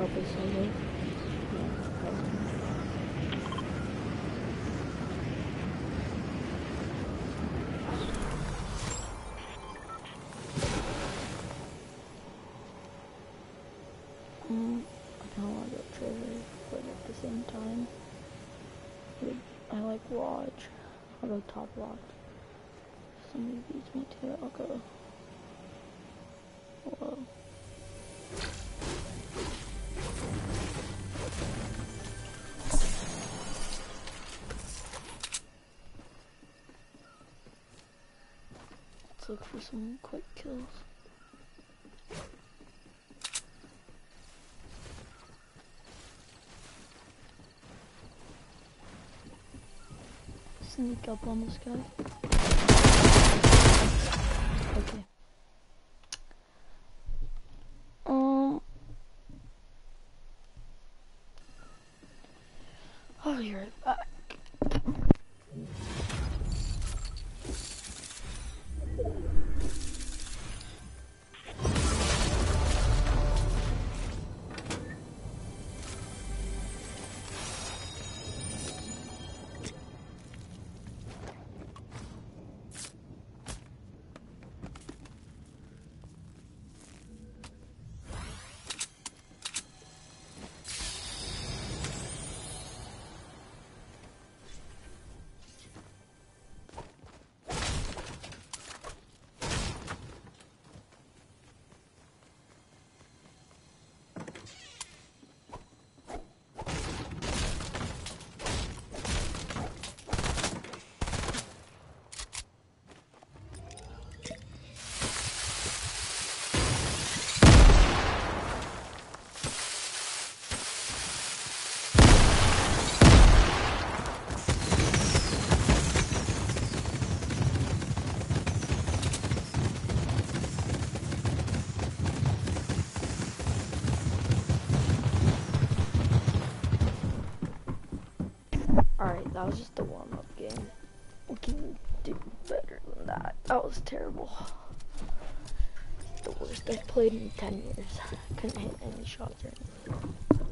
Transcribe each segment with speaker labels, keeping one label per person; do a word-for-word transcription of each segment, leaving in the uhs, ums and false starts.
Speaker 1: probably solo. Yeah, probably. Mm, I kind of want to go treasure, but at the same time, I like lodge. I'll go top lodge. Somebody beats me to it, I'll go. Whoa. Let's look for some quick kills. Sneak up on this guy. Okay. Um. Oh, you're back. Alright, that was just a warm-up game. We can do better than that. That was terrible. The worst I've played in ten years. Couldn't hit any shots or anything.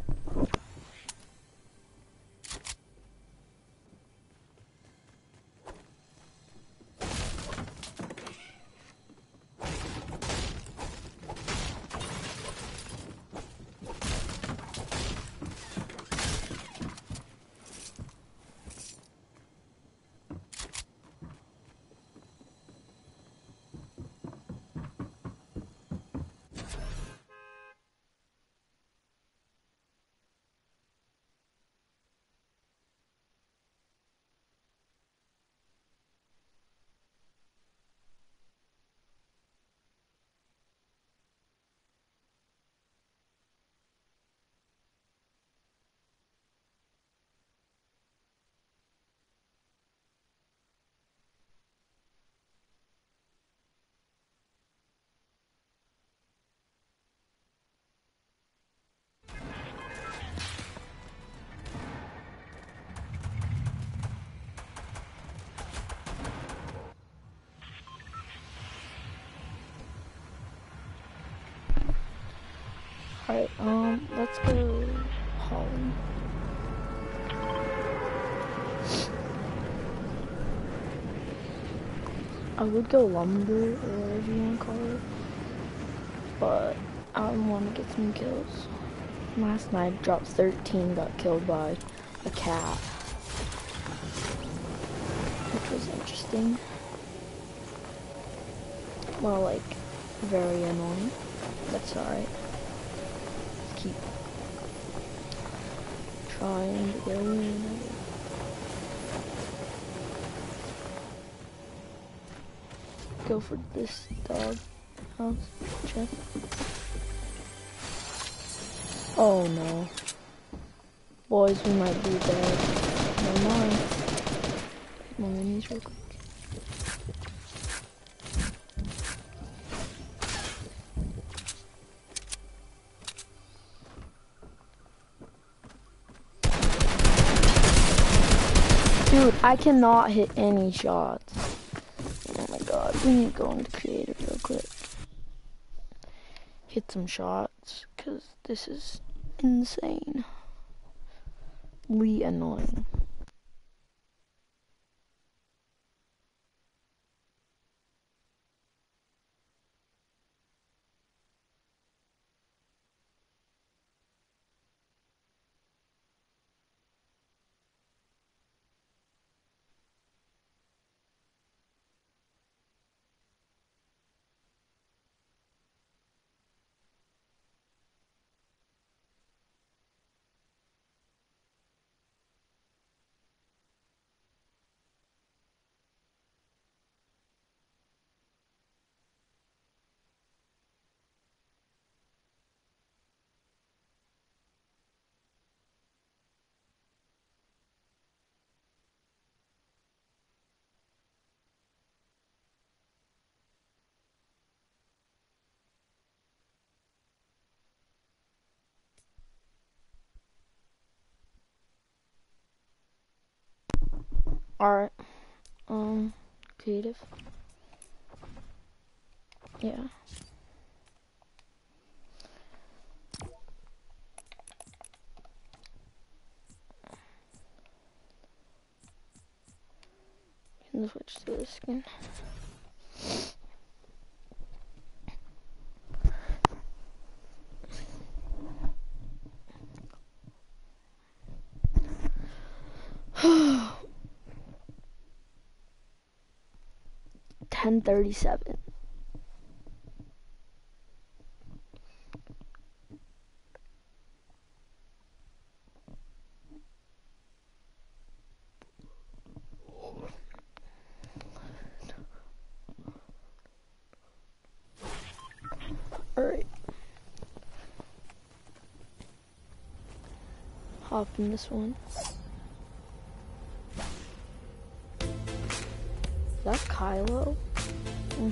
Speaker 1: Alright, um, let's go Holland. I would go lumber or whatever you want to call it, but I want to get some kills. Last night I dropped thirteen, got killed by a cat, which was interesting. Well, like, very annoying, but it's alright. Keep trying to go in. Go for this dog house. Check. Oh no. Boys, we might be dead. Never mind. Hit my minis real quick. Dude, I cannot hit any shots. Oh my god, we need to go into creative real quick. Hit some shots, because this is insane. Lee annoying. Alright. Um, creative. Yeah. Can switch to this skin. ten thirty-seven. Alright. Hop in this one. Is that Kylo? Mm.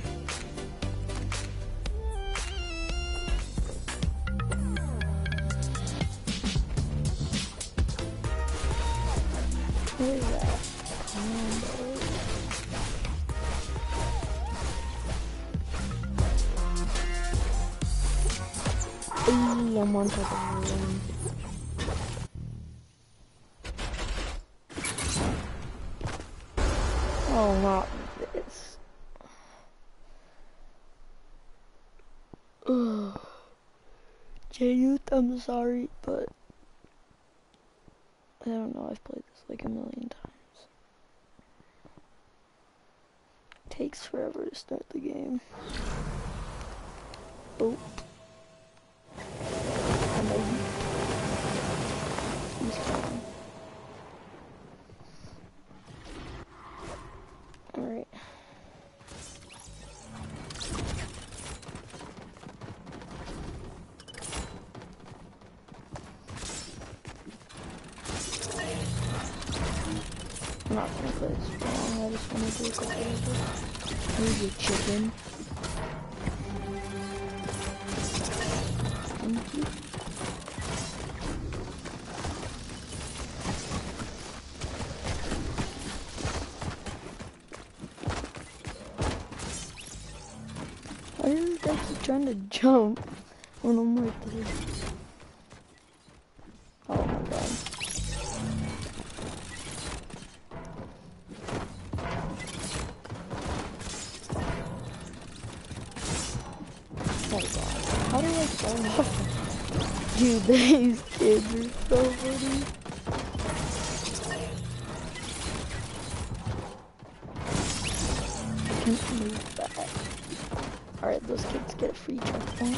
Speaker 1: What is that? Combo. Eee, I'm on top of him. Oh, not this. Ugh. J-Youth, I'm sorry, but I don't know, I've played this like a million times. Takes forever to start the game. Oh. He's fine. Alright. I'm not gonna play this long, I just wanna do a couple of this. Here's your chicken. Thank you. Why are you guys keep trying to jump when I'm right there? Oh my god. Oh god. How do I fall off? Dude, these kids are so funny. I can't move back. Alright, those kids get a free checkpoint.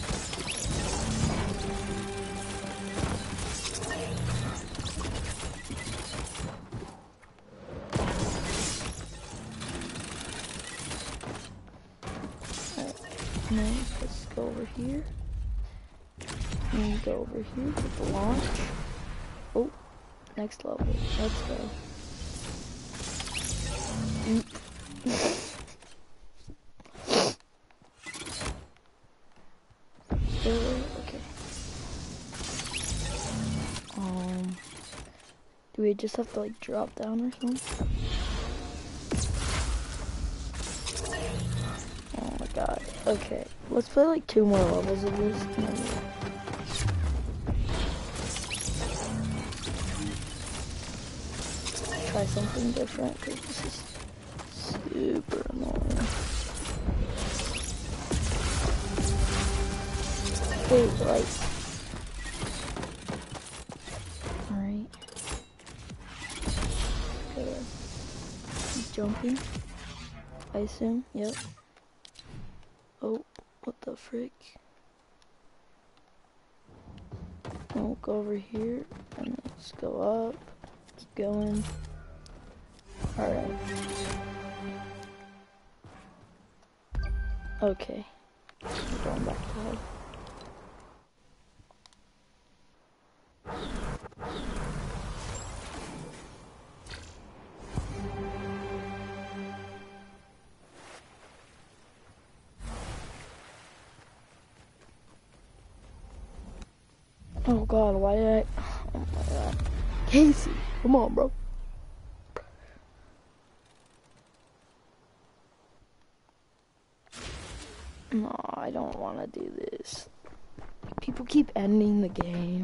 Speaker 1: Alright, now let's go over here. And go over here with the launch. Oh, next level. Let's go. Mm. Okay. Um, do we just have to like drop down or something? Oh my god. Okay, let's play like two more levels of this. something different because this is super annoying. Wait, like... Alright. Okay. Keep jumping. I assume, yep. Oh, what the frick? We'll go over here, and let's go up. Keep going. Alright. Okay. We're going back to hell. Oh god, why did I... Oh my god. Casey, come on, bro. No, I don't want to do this. People keep ending the game.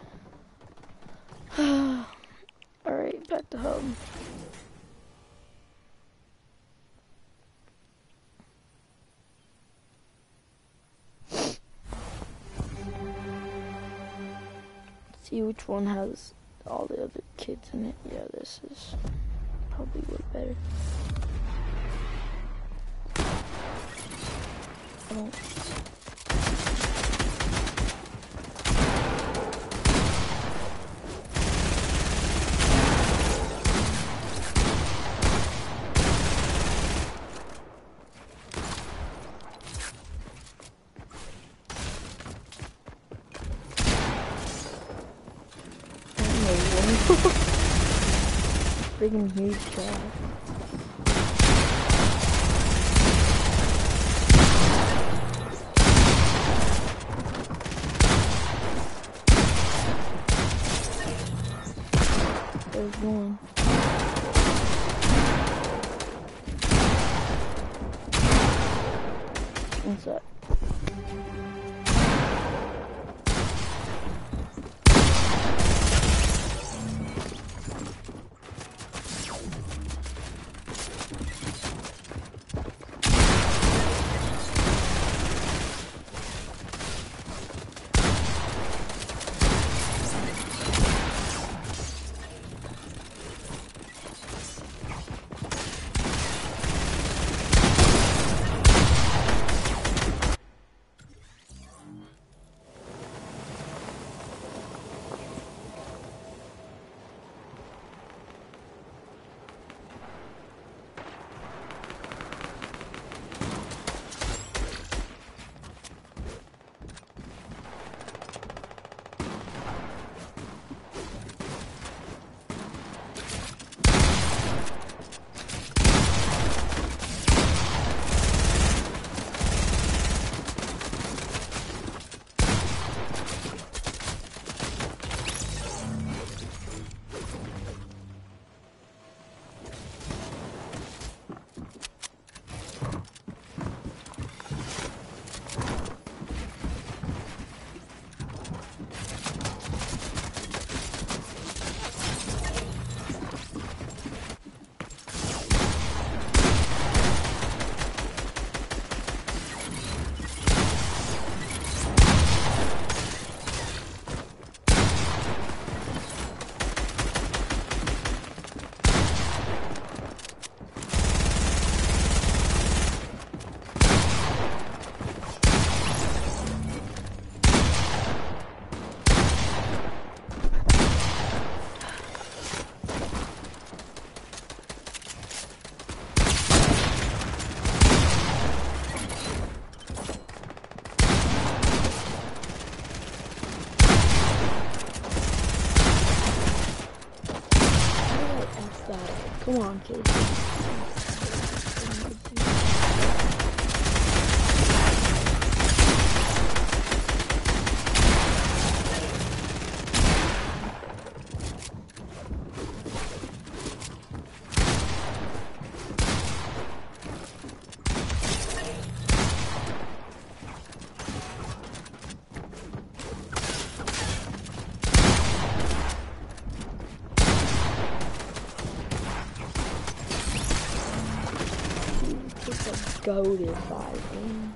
Speaker 1: Alright, back to home. See which one has all the other kids in it. Yeah, this is probably way better. I don't... Friggin' huge trap. There's one. What's that? Come on, kid. goated fighting.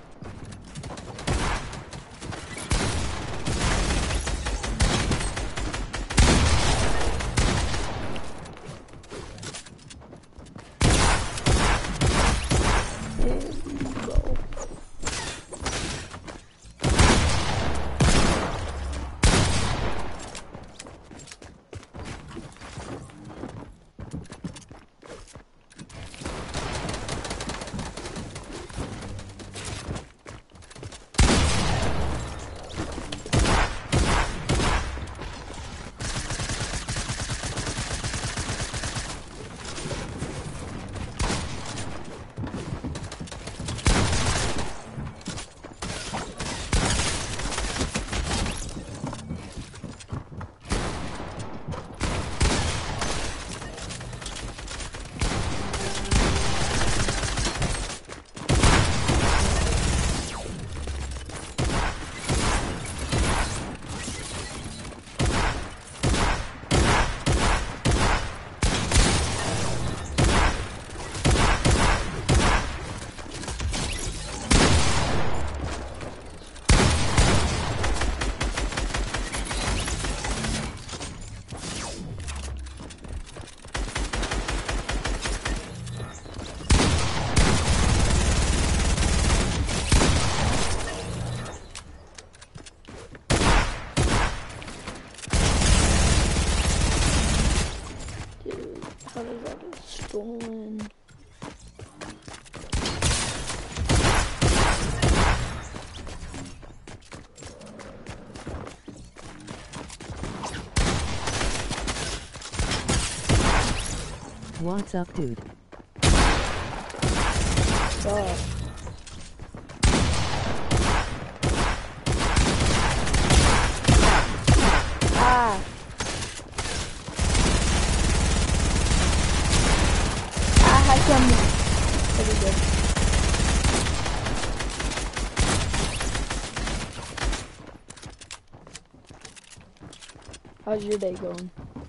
Speaker 1: Stolen.
Speaker 2: What's up, dude?
Speaker 1: Stop. Ah. I can pretty good. How's your day going?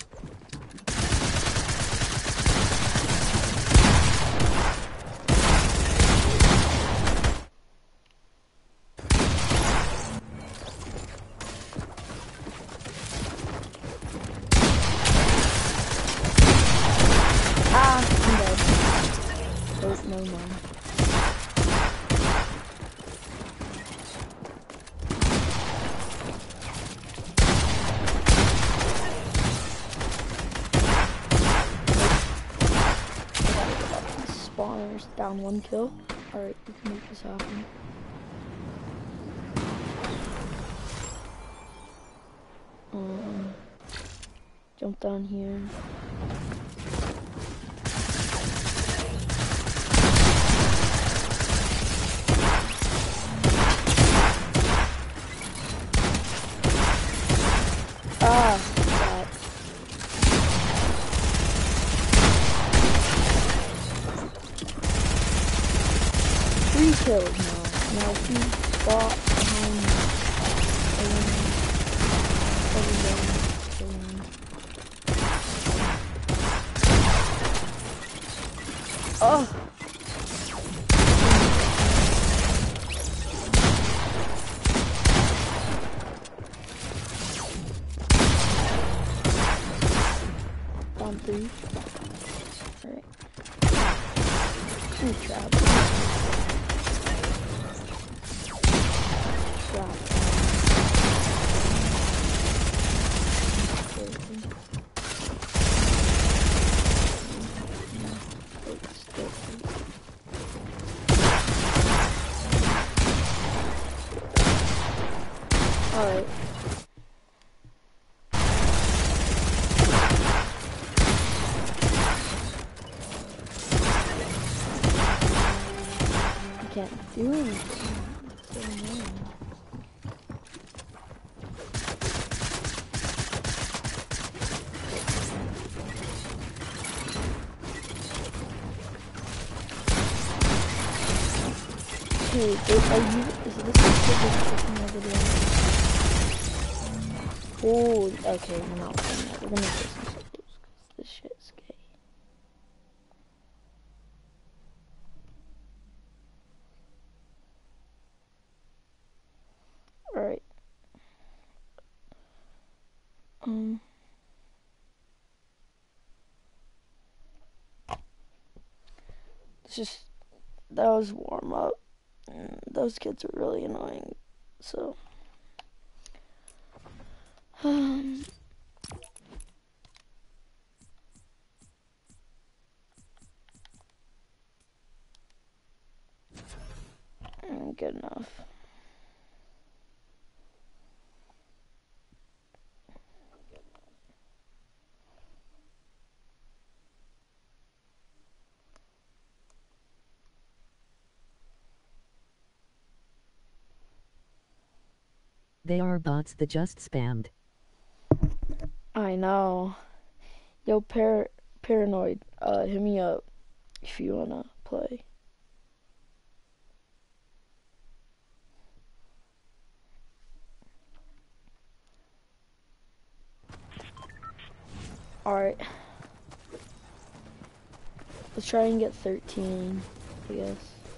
Speaker 1: Ah, I'm dead. Oh, no, no. Spawners down one kill. Alright, we can make this happen. Um, jump down here. Ah, that. Three kills now. Now he fought behind Oh. Down three. Alright. Two traps. Trap. Alright. I can't do anything. What's going on? Okay, wait, are you, is this the chicken over there? Oh, okay, we're not playing that. We're gonna play some solos because this shit's gay. Um, it's just, that was warm up. And those kids were really annoying, so. Um, good enough.
Speaker 2: They are bots that just spammed.
Speaker 1: I know. Yo, par paranoid, uh, hit me up if you wanna play. Alright. Let's try and get thirteen, I guess.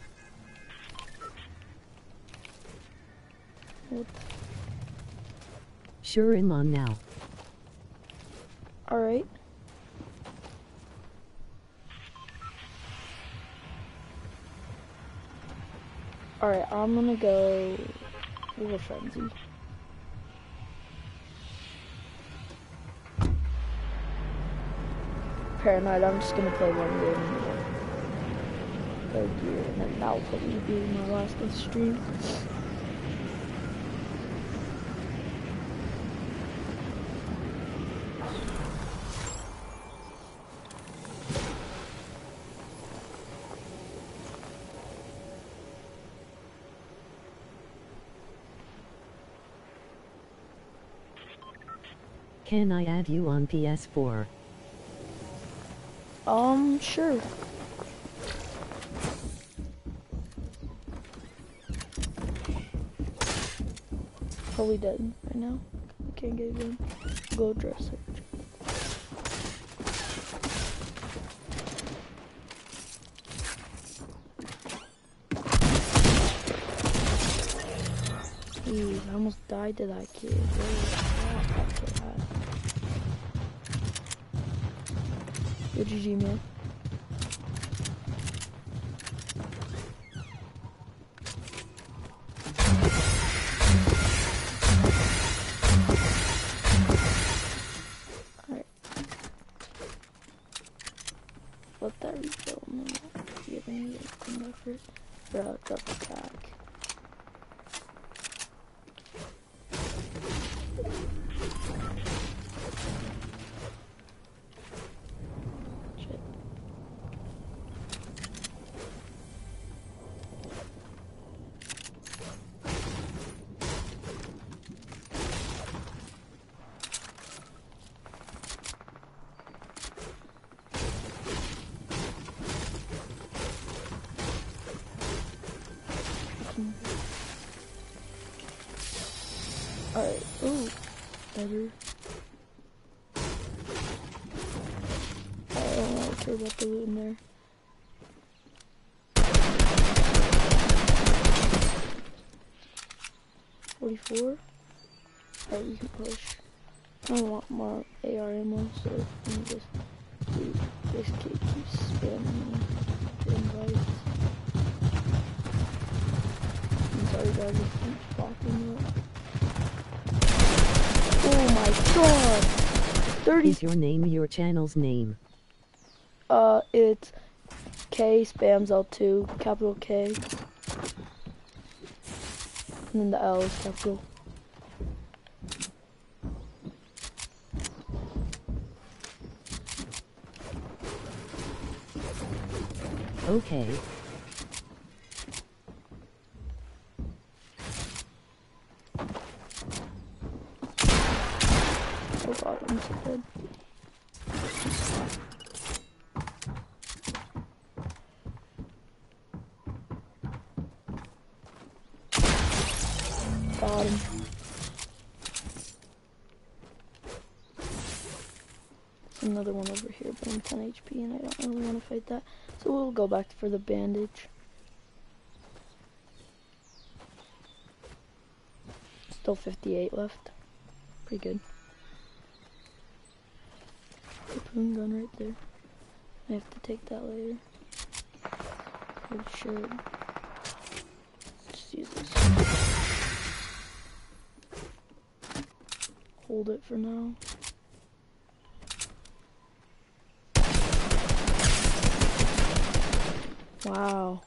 Speaker 1: What?
Speaker 2: Sure, I'm on now.
Speaker 1: Alright. Alright, I'm gonna go with a frenzy. Paranoid, I'm just gonna play one game and then go gear, and then that'll probably be my last stream.
Speaker 2: Can I add you on P S four?
Speaker 1: Um, sure. Probably dead right now. Can't get in. Go dress search. Jeez, I almost died to that kid. Yo, G G, man. Alright. Let that refill. I'm gonna see if I need to come back for it. Bro, drop it back. Shit. Alright, ooh, better. I don't really care about the loot in there. forty-four? Alright, we can push. I don't want more A R ammo, so let me just do this kid keeps spamming me with invites. I'm sorry guys, it keeps popping up. Oh my god! thirty.
Speaker 2: Is your name your channel's name?
Speaker 1: Uh, it's K spams L two, capital K. And then the L is capital.
Speaker 2: Okay.
Speaker 1: Oh god, I'm so dead. Got him. Another one over here, but I'm ten H P and I don't really want to fight that. So we'll go back for the bandage. Still fifty-eight left. Pretty good. Harpoon gun right there. I have to take that later. Or should. Just use this. Hold it for now. Wow.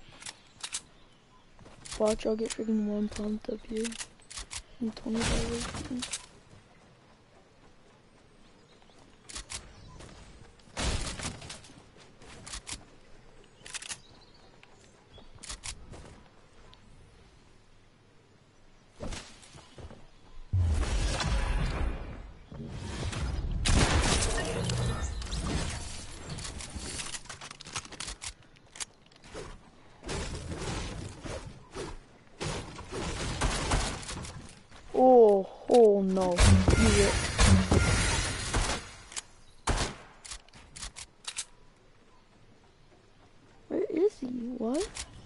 Speaker 1: Watch, I'll get freaking one pumped up here. And twenty dollars. Oh, oh no. Use it. Where is he? What?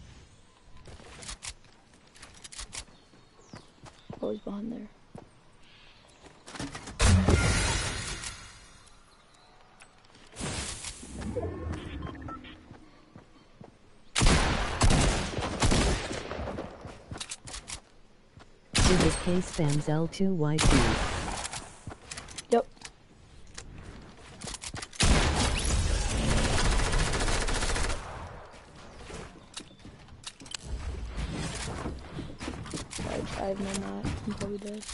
Speaker 1: Oh, he's behind there.
Speaker 2: This case spams L two Y two.
Speaker 1: Yep. I, I have no map. I'm probably dead.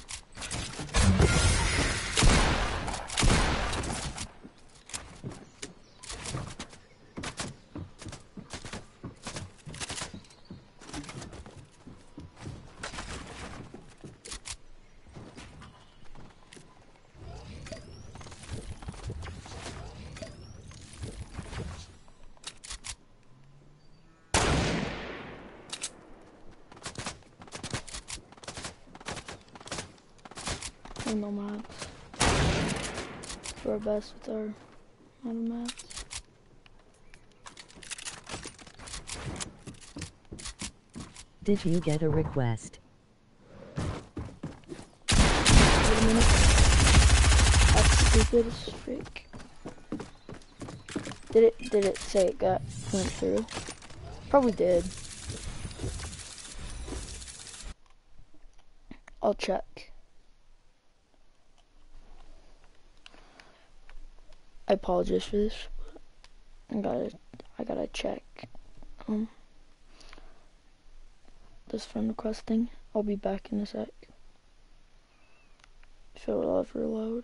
Speaker 1: And no maps. Do our best with our amount of maps.
Speaker 2: Did you get a request?
Speaker 1: Wait a minute. That's stupid as freak. Did it did it say it got went through? Probably did. I'll check. I apologize for this. I gotta I gotta check. Um this friend request thing. I'll be back in a sec. If it'll ever load.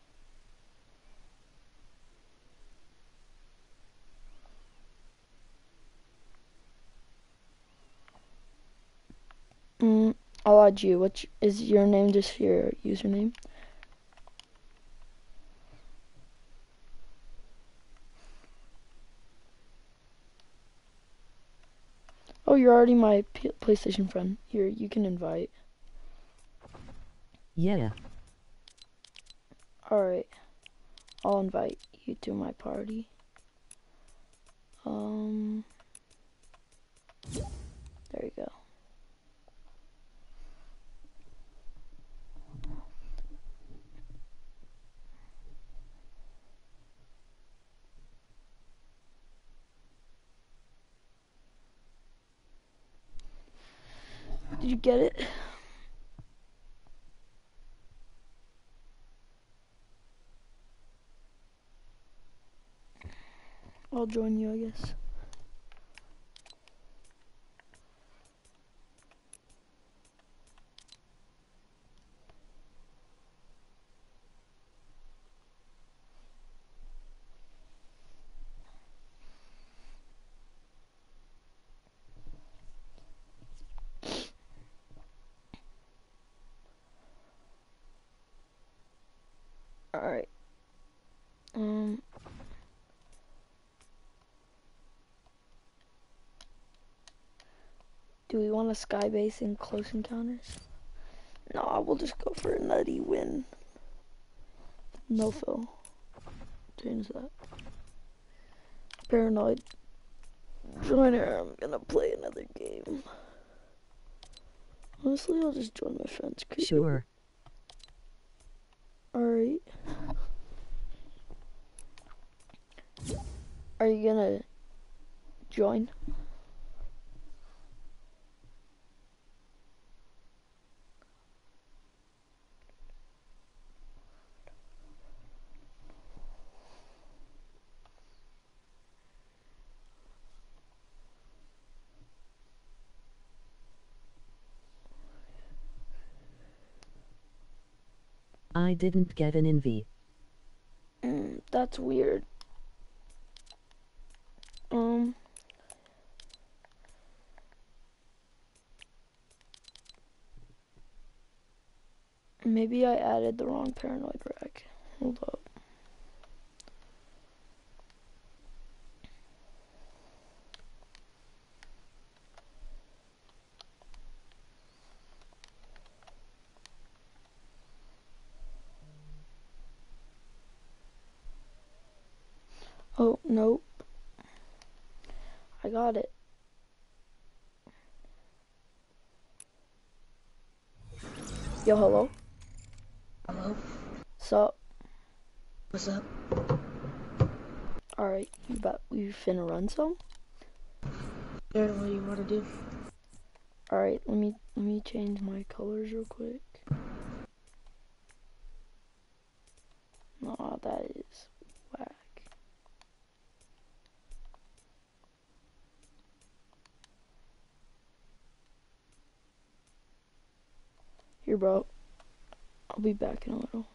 Speaker 1: Mm, I'll add you. What is your name? Just your username? Oh, you're already my P PlayStation friend. Here, you can invite.
Speaker 2: Yeah.
Speaker 1: Alright. I'll invite you to my party. Um, there you go. Did you get it? I'll join you, I guess. Alright. Um... Do we want a sky base in close encounters? No, I will just go for a nutty win. No fill. Change that. Paranoid. Joiner, I'm gonna play another game. Honestly, I'll just join my friends.
Speaker 2: Sure.
Speaker 1: Alright. Are you gonna join?
Speaker 2: I didn't get an invite.
Speaker 1: Mm, that's weird. Um. Maybe I added the wrong paranoid rack. Hold up. Oh, nope. I got it. Yo, hello?
Speaker 3: Hello?
Speaker 1: Sup?
Speaker 3: What's up?
Speaker 1: Alright, you bet we finna run some?
Speaker 3: Sure, what do you want to do?
Speaker 1: Alright, let me let me change my colors real quick. Nah, that is whack. Here, bro. I'll be back in a little.